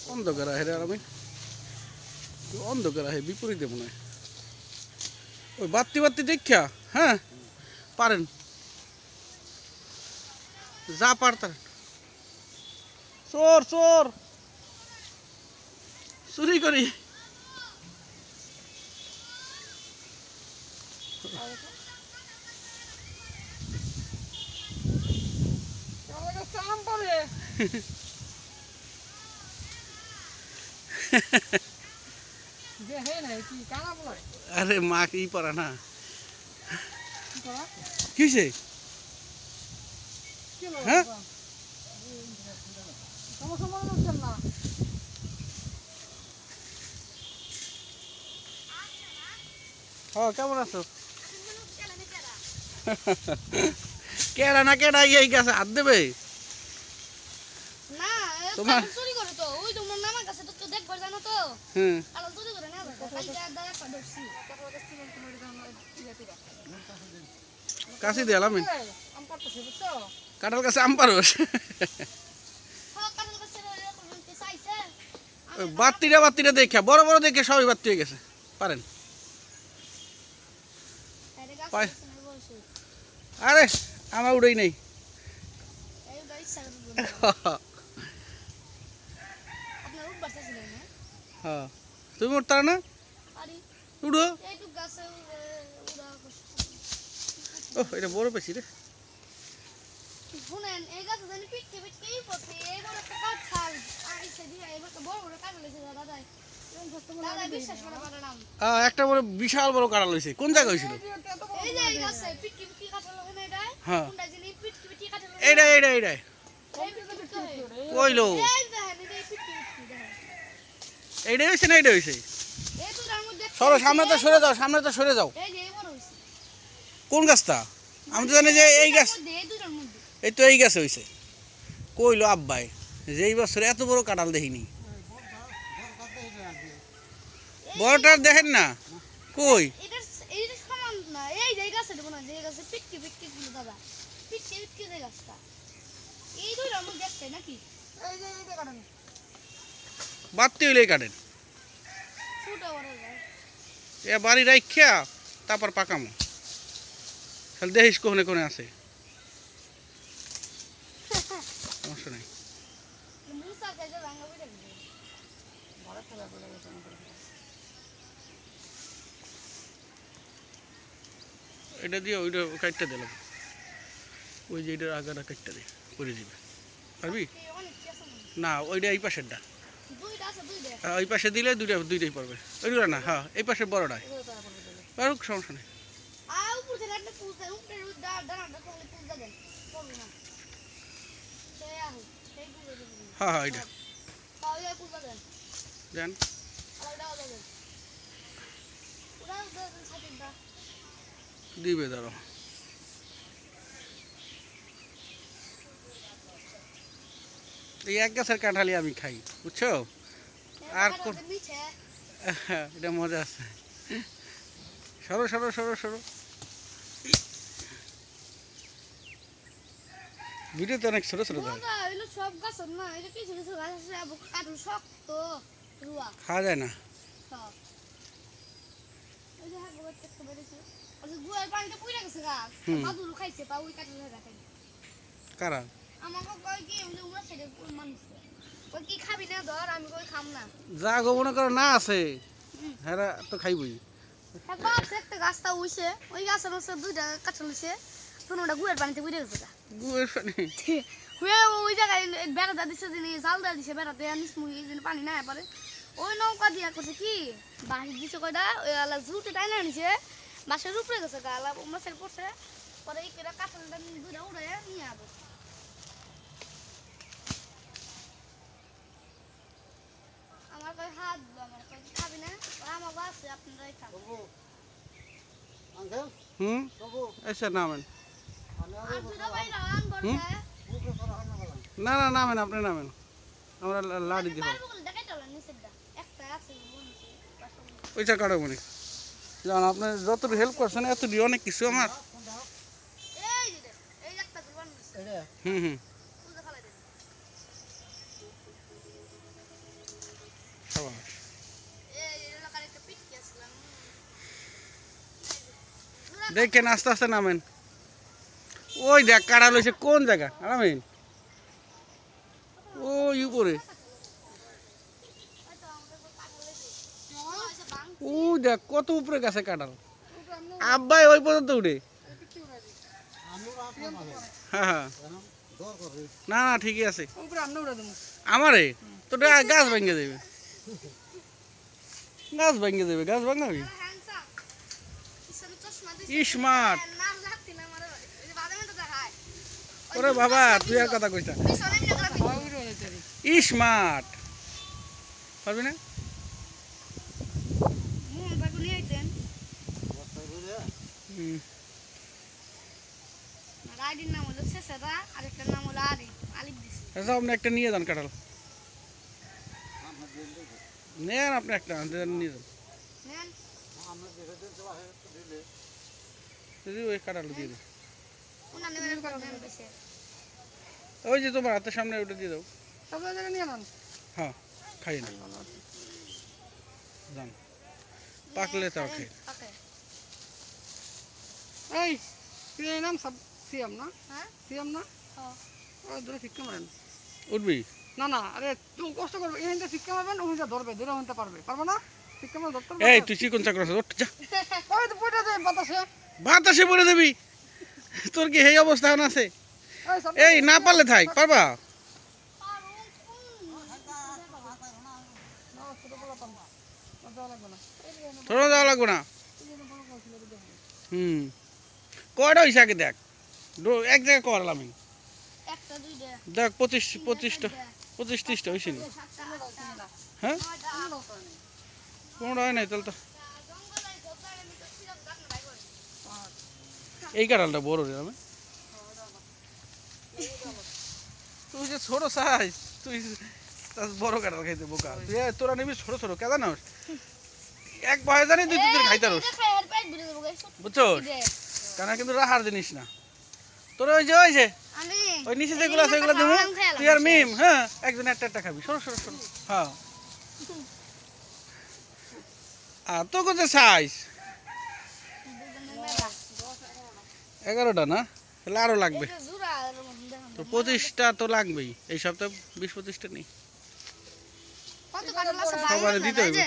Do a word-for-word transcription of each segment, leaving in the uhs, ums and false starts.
অন্ধকার আহে আর আমি অন্ধকার আহে বিপরীতে মনে হয় ওই বাত্তি বাত্তি দেখা হ্যাঁ পারেন যা পারতার চোর চোর চুরি করি আরে মা কি পড়া না কিসে হ্যাঁ হ্যাঁ কেমন আছো কেডা না কেডা এই গাছে হাত দেবে না তোমার চুরি করে তো ওই তোমার নামার কাছে তো দেখবার জানো তো হুম আর চুরি করে না কালকে দাদা একটা ধরছি কাশি দিলাম আম পারতেছে বুঝছো কাঁঠাল গাছে আম পারোস হ্যাঁ কাঁঠাল গাছে এরকম কি চাইছে ওই বাত্তিটা বাত্তিটা দেখা বড় বড় দেখে সবই বাত্তি হয়ে গেছে পারেন আরে গাছ পায়। না বলছি আরে আমার উড়েই নেই এই গাছ সারা দিন আপনার উঠ বাসা ছিল না হ্যাঁ তুমি উঠতা না আরে উড়ো এইটু গাছে উড়া ও এটা বড় পেছি রে শুনেন এই গাছ জানি পিটকে পিটকেই পড়ছে এইবার একটা কাঁঠাল আইছে দিয়ে এবার তো বড় বড় কাঁঠাল হয়েছে দাদা দাদা দাদা বিশ্বাস করে পারে না আহ, একটা বড় বিশাল বড় কাঁঠাল হয়েছে কোন জায়গায় হয়েছিল এই যে এই গাছে পিটকি পিটকি কাঁঠাল হয় না এটা হ্যাঁ কোনটা জানি পিটকি পিটকি কাঁঠাল হয় এইটা এইটা এইটা কইলো এই দেখেন এই পিটকি পিটকি দেখেন এইটা হয়েছে না এইটা হয়েছে এই তো তার মধ্যে সরো সামনে তো সরে যাও সামনে তো সরে যাও এই যে এই বড় হইছে কোন গাছটা আমি তো জানি যে এই গাছ এই দুটোর মধ্যে এই তো এই গাছে হয়েছে কইলো আব্বাই যে এই বছর এত বড় কাঁঠাল দেখিনি বড়টার দেখেন না কই এটা এইটা সমান না এই যে এই গাছে দেব না যে এই গাছে পিটকি পিটকি গুলো দাদা পিটকি পিটকি যে গাছটা এই দুটোর মধ্যে দেখতে নাকি এই যে এইটা কাটেন বাত্তি হইলেই কাটেন ছোট বড় যায় এ বাড়ি রাখিয়া তারপর পাকামো তাহলে দেখিস কোনে কোনে আছে সমস্যা নেই মুসা কাজে ভাঙা বইটা দিবে বড় তোলা বলে গেছে এটা দিয়ে ওইটা কাটটা দিলাম ওই যে এটার আগাটা কাটটা দিয়ে করে দিবে পারবি অনেক কেসা না ওইটা এই পাশেরটা দুইটা আছে দুইটা হ্যাঁ, ওই পাশে দিলে দুইটা দুইটাই পারবে ওইগুলো না হ্যাঁ এই পাশে বড়টাই পারুক সমস্যা নেই আ উপর থেকে একটা পুজ দেন উপরে দা দাঁড়াটা কোলে পুজ দেন করবে না সে আহু সেই পুজ দেন হ্যাঁ হ্যাঁ এটা তাহলে পুজ দেন দেন আর দাও দেন ওরা দেন সাথেটা দিবে দাঁড়ো এই এক গাছের কাঁঠালি আমি খাই বুঝছো আর কোন মিছে এটা মজা আছে সরো সরো সরো সরো ভিডিওতে অনেক ছোট ছোট হয় মজা হইলো সব গাছ না এটা কিছু কিছু গাছ আছে আবু কাটু শক্ত রুয়া খাওয়া যায় না সব ওই যে হাগো বাচ্চা তো বেরেছে আর যে গুয়ার পানিতে পুইরা গেছে গাছ হুম। মাদুর খাইছে তা ওই কাটু লাগা খাই কারা আমাকে কই কি ওই উমরা ছেড়ে মানুষ কই কি খাবি না ধর আমি কই খাম না যা গো মনে করো না আছে হ্যাঁ তো খাইবই একবার একটা গাছটা উইছে ওই গাছের হচ্ছে দুইটা কাঁঠাল হইছে তখন ওটা গুয়ার পানিতে পুইরা গেছে গা গুয়ের পানি হুয়ে ওই জায়গায় বেড়াটা দিছে দিন জাল দেওয়া দিছে বেড়াতে আনিস মুই এই জন্য পানি না পারে ওই নৌকা দিয়া করছে কি বাঁশ দিছে কয়টা ওই আলা ঝুটে টাইনা আনিছে বাঁশের উপরে গেছে গা আলা মাছের পড়ছে পরে এই কেটা কাঁঠালটা দুইটা উড়ে নিয়ে আবো আমার কই হাত দিলো আমার কই খাবি না আমার বাসে আপনারাই খাবো আঙ্কেল হুম বাবু এসে নামেন আর দুইটা বাইরে আন বড়ছে না না নামেন আপনি নামেন আমরা লা- লাড়ি দিব পারবো বলে দেখাইতে হলো নিচেরটা একটা আছে মনে হচ্ছে পয়সা কাটো মনে জান আপনি যতটুকু হেল্প করছেন এতটুকু অনেক কিছু আমার এই যে দেখ, এই যে একটা জোয়ান এটা হুম হুম পূজা খালাই দেন দেখেন আস্তে আস্তে নামেন। ওই দেখ কাঁঠাল হয়েছে কোন জায়গা নামেন, ওই উপরে ও দেখ কত উপরে গেছে কাঁঠাল। আব্বাই ওই পর্যন্ত উঠে। হ্যাঁ হ্যাঁ না না ঠিকই আছে আমারে তো গাছ ভেঙে দেবে, গাছ ভেঙে দেবে, গাছ ভাঙাবি স্মার্ট। ওরে বাবা তুই আর কথা কইস না, স্মার্ট পারবি না। আপনি একটা নিয়ে যান কাঁঠাল, নেন আপনি একটা নিয়ে যান, ওই কাঁঠাল দিয়ে দিন। ওই যে তোমার হাতের সামনে ওটা দিয়ে দাও। হ্যাঁ খাই না যান, পাকলে তাও খাই। এই তুই নাম সব সিএম না? হ্যাঁ সিএম না? হ্যাঁ ওই দূরে ফিক্কা মারেন উঠবি না না, আরে তুমি কষ্ট করবে, এখানটা ফিক্কা মারবেন, ওখানটা ধরবে, দূরে হতে পারবে, পারবে না ফিক্কা মার ধরতে পারবে। এই তুই চিকন চাকর আছে, ওঠ যা। ওই তো পড়ে যায় বাতাসে, বাতাসে পড়ে দেবি, তোর কি এই অবস্থা এখন আছে? এই সব এই না পারলে থাক, পারবা না ছোট বড় পান না যাওয়া লাগবে না। তোরা যাওয়া লাগবে না। হুম কয়টা হয়েছে আগে দেখ, দো- এক জায়গায় করলাম আমি দেখ পঁচিশ পঁচিশটা পঁচিশ ত্রিশটা হয়েছে নি। হ্যাঁ কোনোটা হয় নাই তাহলে তো। এই কাঁঠালটা বড় রে আমি, তুই যে ছোট সাইজ, তুই তার বড় কাঁঠাল খাইতে বোকা। তুই এ- তোরা নিবি ছোট ছোট কেদা না এক ভয়ে জানি দুই তিন দিন খাইতে রস, বুঝছো কেন কিন্তু রাহার জিনিস না। তোর ওই যে ওই যে ওই নিচে যেগুলো আছে সেগুলো দেবো, তুই আর মিম হ্যাঁ একজন একটা একটা খাবি, সরো সরো সরো। হ্যাঁ আর তো কত সাইজ এগারোটা না, তাহলে আরো লাগবে তো, পঁচিশটা তো লাগবেই এই সপ্তাহে, বিশ পঁচিশটা নেই সবার দিতে হইবে।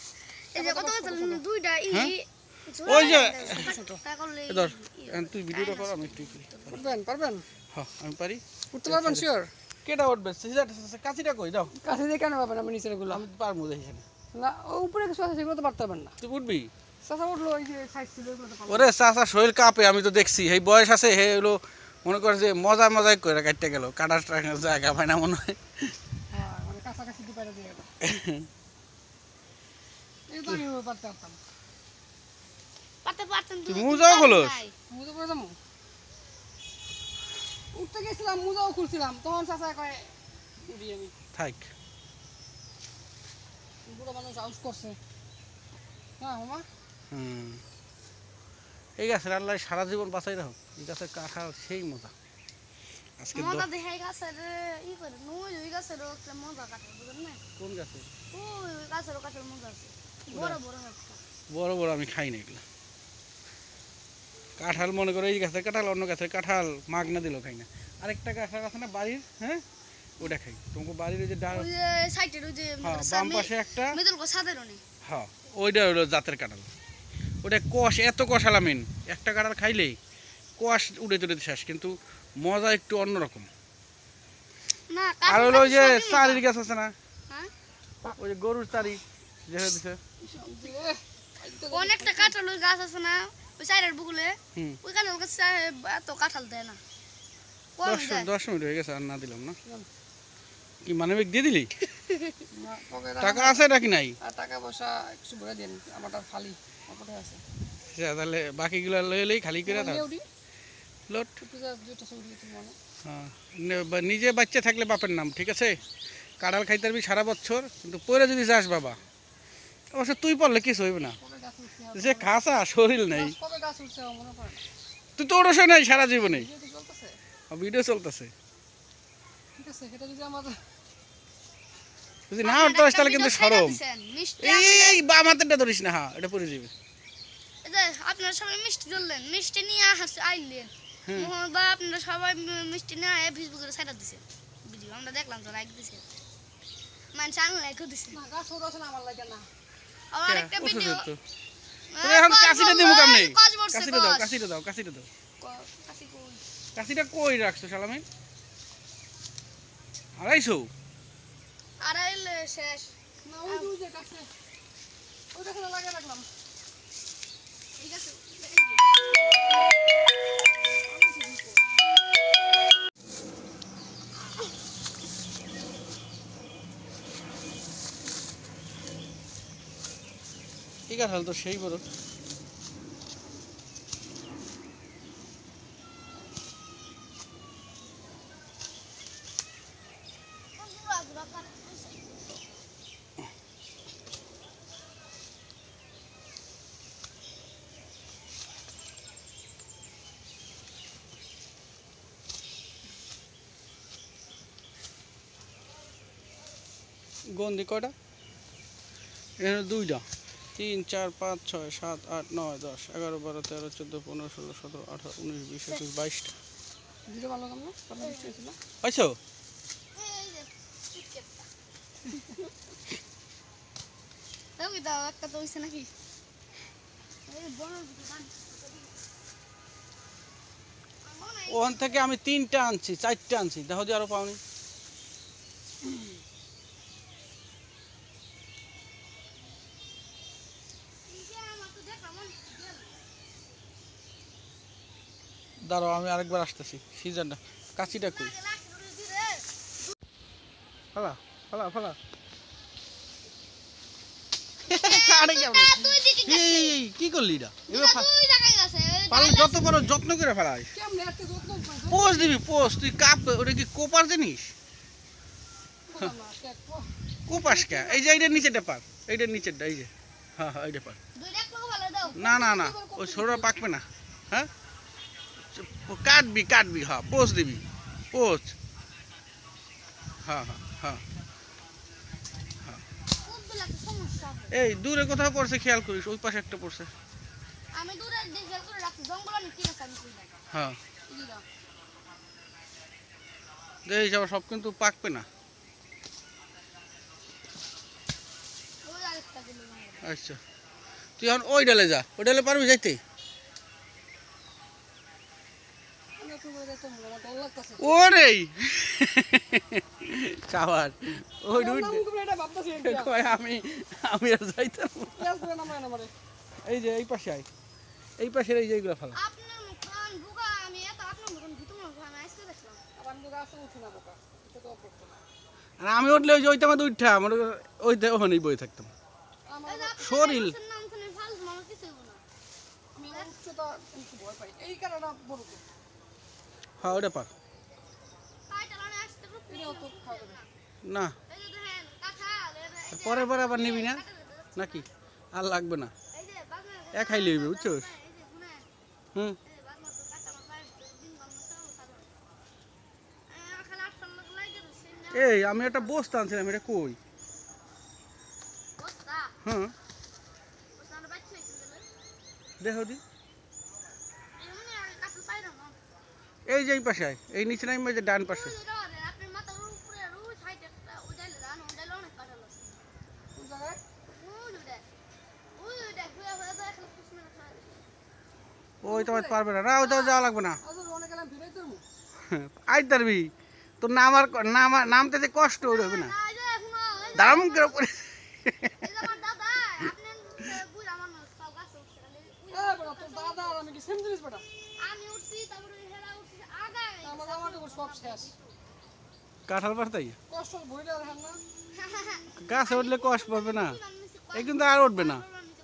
ওই যে এ ধর এখন তুই ভিডিওটা কর, আমি একটু করি। পারবেন পারবেন হ্যাঁ আমি পারি। উঠতে পারবেন শিওর? কেটা উঠবে কাছিটা কই দাও, কাছে দিয়ে কেন পাবেন আমি নিচের গুলো? আমি পারবো দেখি না। না ও উপরে কিছু আছে সেগুলো তো পারতে পারবেন না। তুই উঠবি? চাচা উঠলো, ওই যে সাইড ছিল ওগুলো তো পারবেন। ওরে চাচা শরীর কাঁপে, আমি তো দেখছি এই বয়স আছে, হে হলো মনে করে যে মজা মজাই করে কাটতে গেল, কাটার জায়গা পায় না মনে হয়। হ্যাঁ মানে কাছাকাছি দিয়ে পাইরা দিয়ে গেল। এই তো আমি পারতে পারতাম। তুই মুজাও খোলস? মুজো পরে যাবো, উঠতে গেছিলাম মুজাও খুলছিলাম, তখন চাচা কয় উঠি আমি। থাক বুড়ো মানুষ আউস করছে। হ্যাঁ মামা হুম এই গাছের আল্লাহ সারা জীবন বাঁচাই রাখো, এই গাছের কাঁঠাল সেই মজা। আজকে দ- মজা দেখে গাছের ই করে নই, ওই গাছের একটা মজা কাটে বুঝলেন না? কোন গাছে? ওই ওই গাছের কাটার মজা আছে, বড় বড় একটা। বড় বড় আমি খাই না এগুলো কাঁঠাল, মনে করো এই গাছের কাঁঠাল অন্য গাছের কাঁঠাল মাগ না দিলেও খাই না। আরেকটা কাঁঠাল আছে না বাড়ির, হ্যাঁ ওটা খাই। তোমাকে বাড়ির ওই যে ডাল, ওই যে সাইডের ওই যে হ্যাঁ বাম পাশে একটা, মিদুল গো সাদের নে। হ্যাঁ ওইটা হলো জাতের কাঁঠাল, ওটা কষ এত কষালামিন, একটা কাঁঠাল খাইলেই কষ উড়ে তুড়ে শেষ, কিন্তু মজা একটু অন্যরকম। না আর হলো ওই যে সবই মজা। চারির গাছ আছে না, হ্যাঁ ওই যে গরুর চারি যে হয়ে দিছে, অনেকটা কাঁঠাল ওই গাছ আছে না ওই সাইডের বুকুলে, হুম ওই কাঁঠাল গাছ এত কাঁঠাল দেয় না, কম দশ দেয়। দশ মিনিট হয়ে গেছে আর না দিলাম না। কি মানে দিয়ে দিলি? না, পকেটে টাকা আছে নাকি নাই? আর টাকা পয়সা কিছু ভরে দিন, আমারটা খালি পকেটে আছে। আচ্ছা, তাহলে বাকিগুলো লয়ে লই খালি করে দাও নিয়ে উঠি, লোট। একটু যা দুইটা ছবি তুলি মনে। হ্যাঁ নে- বা- নিজে বাচ্চা থাকলে বাপের নাম, ঠিক আছে? কাঁঠাল খাইতে পারবি সারা বছর, কিন্তু পরে যদি যাস বাবা, অবশ্য তুই পড়লে কিছু হইবে না, কবে গাছ উঠছে যে খাসা শরীর নেই, কবে গাছ উঠছে আমার মনে পড়ে না। তুই তো ওরসে নাই সারা জীবনে, ভিডিও তো চলতেছে, ভিডিও চলতেছে। ঠিক আছে, সেটা যদি আমার যদি না উঠতে পারিস তাহলে কিন্তু একটা সরম। দিছেন, মিষ্টি এই এই এই বাম হাতেরটা ধরিস না, হ্যাঁ এটা পরে যাবে। এই যে আপনারা সবাই মিষ্টি ধরলেন, মিষ্টি নিয়ে আসছে আইলেন হুম। মোহন বা আপনারা সবাই মি- মিষ্টি নিয়ে আয় ফেসবুকে সাইডা দিছে ভিডিও আমরা দেখলাম তো লাইক দিছে মানুষ আন লাইক দিছে না গাছ ছোট আছে না আমার লাগে না আবার একটা উঠে ভিডিও যেত। তুমি এখন কাশিটা দিমু কেমনে? কাজ বলছে কাশিটা দাও কাশিটা দাও কাশিটা দাও কাশি কই কাশিটা কই রাখছো শালামিন? আড়াইশো? আর আইলে শেষ না ওই যে ওই যে গাছে ওই গাছে লাগিয়ে রাখলাম ঠিক আছে ঠিক আছে তো সেই বড় গন্ডি কয়টা? এখানে দুইটা তিন চার পাঁচ ছয় সাত আট নয় দশ এগারো বারো তেরো চোদ্দো পনেরো ষোলো সতেরো আঠারো উনিশ বিশ একুশ বাইশটা ভিডিও ভালো কাম না আপনি বৃষ্টি হয়েছিল পাইছো? এই যে চিকেটটা দাও কি দাও একটা তো হইছে নাকি এই বড় দোকান ওখান থেকে আমি তিনটা আনছি চারটা আনছি দেখো যে আরো পাওনি দাঁড়াও আমি আরেকবার আসতেছি সিজনটা কাশিটা কই ফালা ফালা ফালা কারে কেমন এই কি করলি এটা এবার পাল যত বড় যত্ন করে ফেলাই কেমনে একটা যত্ন পাইছো পোষ দিবি পোষ তুই কাপ ওটা কি কোপার জিনিস না কে কোপাস কে এই যে এইটার নিচেটা পার এইটার নিচেরটা এই যে হ্যাঁ হ্যাঁ এইটা পার না না না ওই ছোটরা পাকবে না হ্যাঁ কাটবি কাটবি হ্যাঁ পোষ দিবি পোষ হ্যাঁ হ্যাঁ হ্যাঁ এই দূরে কোথাও পড়ছে খেয়াল করিস ওই পাশে একটা পড়ছে আমি দূরে দেখে করে রাখছি জঙ্গল আমি ঠিক আছে আমি কই না হ্যাঁ দিলাম এই সব সব কিন্তু পাকবে না ওই আরেকটা দিল আচ্ছা তুই এখন ওই ডালে যা ওই ডালে পারবি যাইতে আমি একটু করে দেখতে মনে ডর লাগতেছে ওরে খাবার ওই দুই নাম করে এটা ভাবতাছি এটা কয় আমি আমি আর যাইতাম না। পেঁয়াজ করে নামায় না মানে এই যে এই পাশে আয় এই পাশে এই যে এইগুলো ফেলা আপনার মুখান বুকা আমি এত আপনার মুখান ভিতর মুখ আমি আইসতে দেখলাম আবার আমি তো গাছে উঠি না বোকা এটা তো অপরত না আর আমি উঠলে ওই যে ওইটা আমার উঠা আমার ওই ওখানেই বই থাকতাম আমার এই যে আপনার শরীর নাম শুনে ফালতু মানুষ কিছু হইব না আমি উচ্চতা একটু ভয় পাই এই কারণে বড় তো হ্যাঁ ওটা পার পাই চালানে আসতে রূপ এটাও তো খাওয়া যাবে না এই যে দেখেন কাঁঠাল এই যে পরে পরে আবার নিবি না নাকি আর লাগবে না এই যে বাগনা এ খাইলে হইবে বুঝছোস এই যে শুনে হুম এই যে বাগনা তো কাঁচা মাছ বাইরে দিন বাগনা সব সাদা এই খালা আটটা লোক লাগে দিছে এই আমি একটা বস্তা আনছিলাম এটা কই বস্তা হ্যাঁ বস্তা আমরা বাইতে হইছিল দেখো দি এই মানে আর কাঁঠাল পাইরা না এই যে এই পাশে আয় এই নিচে নাই এই যে ডান পাশে আপনার মাথার উপরে রোজ সাইড একটা উঠাইলে জানো উঠাইলে অনেক কাঁঠাল আছে কোন জায়গায় ওই উঠে ওই উঠে ঘুরে ঘুরে তো এখন কুসুমে খায় ওই তোমার পারবে না না ওই তো যাওয়া লাগবে না আজ অনেক গেলাম ভিড়াই তো আই তারবি তোর নামার নামা নামতে যে কষ্ট ওই হবে না না এই যে এখন ওই যে দাম করে পড়ে এই যে আমার দাদা আপনি বুড়া মানুষ সব গাছে উঠছে খালি এ বড় তোর দাদা আর আমি কি সেম জিনিস বেটা আমি উঠছি তারপরে হেরা উঠছি আগায় আমার আমার তো সব শেষ কাঁঠাল পারতাই কষ্ট ভইরা রাখেন না গাছে উঠলে কষ্ট পাবে না এই কিন্তু আর উঠবে না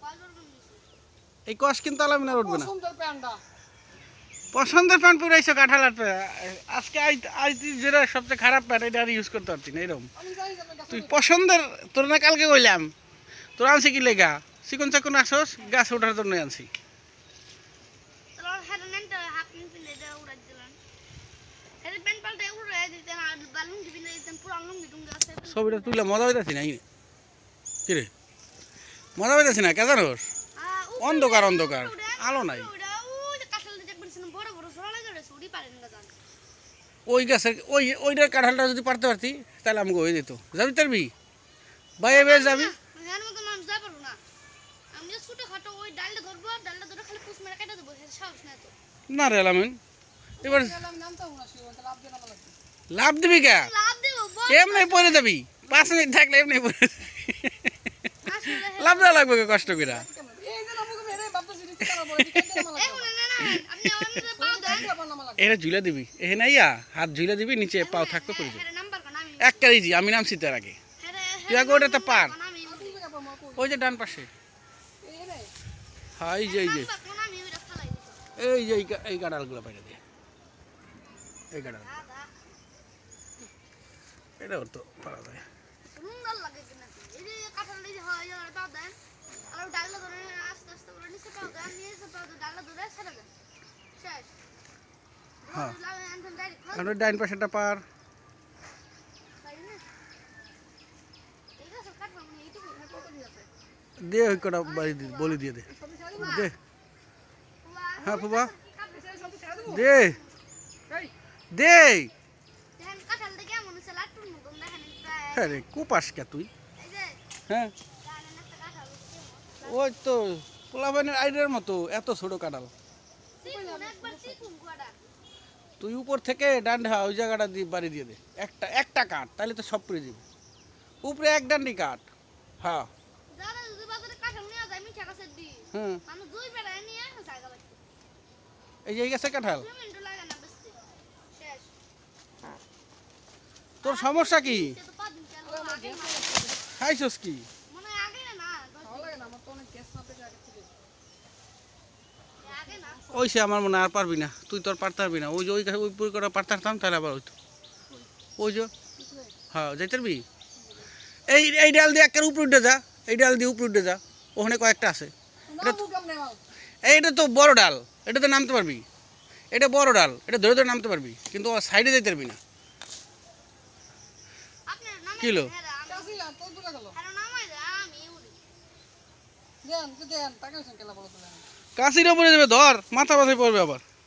এই কষ কিন্তু আলামিন আর উঠবে না সুন্দর প্যান্ডা পছন্দের প্যান্ট পরে কাঁঠাল আর আজকে আই আই তুই যেটা সবচেয়ে খারাপ প্যান্ট এটা আর ইউজ করতে পারছি না এরকম আমি জানি যে আপনি তুই পছন্দের তোর না কালকে কইলাম তোর আনছি কি লেগা চিকন চাকন আসস গাছ ওঠার জন্য আনছি তোর হেরা নেনটা হাফ নিন পিনে দে উড়াই দিলেন হেরা পেন পাল্টে উড়াই দিতেন আর বালুন দিবিনে দিতেন পুরো লুঙ্গি টুঙ্গি আছে ছবিটা তুইলে মজা হইতাছি না কি রে মজা হইতাছি না কে জানোস আ অন্ধকার অন্ধকার উড়ে আলো নাই ওটা ওই যে কাঁঠাল দেখবেন শুনুন বড় বড় ছোড়া লাগে রে ছুরি পারেন না জান ওই গাছের ওই ওইটার কাঁঠালটা যদি পারতে পারতি তাহলে আমাকে হয়ে যেত যাবি তারবি ভাই এবার যাবি এর মতো মানুষ যাবে পারবো না আমি যে ছোট খাটো ওই ডালটা ধরবো ডালটা ধরে খালি পুষ মেরে কেটে দেবো এর সাহস নাই তো না রে আলামিন এবার গেলাম নামতে না শিব লাভ দিয়ে নামা লাগবে লাভ দিবি কে লাভ দেবো এমনি পরে যাবি পাঁচ মিনিট থাকলে এমনি পরে আসলে লাভ দেওয়া লাগবে কে কষ্ট করে এই যে নামুকে মেরে বাপটা সিরিজ করা বলে কেটে নামা লাগবে এখন না না আপনি আমাদের পাও দেন নামা লাগবে এটা ঝুলে দিবি এ নাইয়া হাত ঝুলে দিবি নিচে পাও থাকতে করে দিবি এর নাম্বার কোন আমি এক কারিজি আমি নামছি তার আগে তুই আগে ওটা তো পার আমি তুমি কে পাবো কই ওই যে ডান পাশে এই রে হ্যাঁ এই যে এই যে নাম্বার কোন আমি ওটা ফালাই দিছি এই যে এই কা- এই কাঁঠালগুলো পাইলে দিয়ে এই কাঁঠাল দাদা এটা ওর তো পারা যায় সুন্দর লাগে কিনা এই যে কাঁঠাল এই যে হয় এই পাও দেন আর ওই ডালটা ধরে আস্তে আস্তে করে নিচে পাও দেন নিচে পাও দেন ডালটা ধরে ছেড়ে দেন শেষ হ্যাঁ লাগে আনতেন ডাইরেক্ট আর ওই ডাইন পাশেটা পার তাই না এই গাছ কাটবো মানে এইটুকু না কত দিয়ে আছে দে ওই কটা বাড়ি দি- বলি দিয়ে দে দে হ্যাঁ ফুবা দে দে দেখেন কাঁঠালটা কেমন হচ্ছে লাট্টুর মতন দেখেন প্রায় হ্যাঁ রে কুপাস কে তুই এই যে হ্যাঁ জানেন একটা কাঁঠাল কেমন ওই তো পোলাবানের আইডের মতো এত ছোট কাঁঠাল চিকুন একবার চিকুন কোয়াটা তুই উপর থেকে ডান্ডা ওই জায়গাটা দিয়ে বাড়ি দিয়ে দে একটা একটা কাঠ তাহলে তো সব পড়ে যাবে উপরে এক ডান্ডি কাঠ হ্যাঁ যারা যদি বাজারে কাঁঠাল নিয়ে যায় মিঠা গাছের দি হুম মানুষ দুই বেড়ায় নিয়ে জায়গা বাড়তে এই যে এই গাছে কাঁঠাল দুই মিনিট লাগে না বেশি শেষ তোর সমস্যা কি সে তো পাঁচ দিন কেন আগে না খাইছস কি মনে হয় আগে না দশ ভালো লাগে না আমার তো অনেক গ্যাস না পেটে আগে থেকে দিন আগে না ওই সে আমার মনে হয় আর পারবি না তুই তোর পারতে পারবি না ওই যে ওই গাছে ওই পুরি করে পারতে পারতাম তাহলে আবার হইতো ওই যে হ্যাঁ যাইতে পারবি এই এই ডাল দিয়ে একের উপরে উঠে যা এই ডাল দিয়ে উপরে উঠে যা ওখানে কয়েকটা আছে নামু কেমনে মাল এইটা তো বড় ডাল এটাতে নামতে পারবি এটা বড় ডাল এটা ধরে ধরে নামতে পারবি কিন্তু সাইডে যেতে পারবি না আপনার নামে কিলো? আমি কাছে আর তো দূরে গেল আর নামাই দে আমি উড়ি দেন তো দেন টাকা কেলা বলো তো কাশির উপরে যাবে ধর মাথা মাথায় পড়বে আবার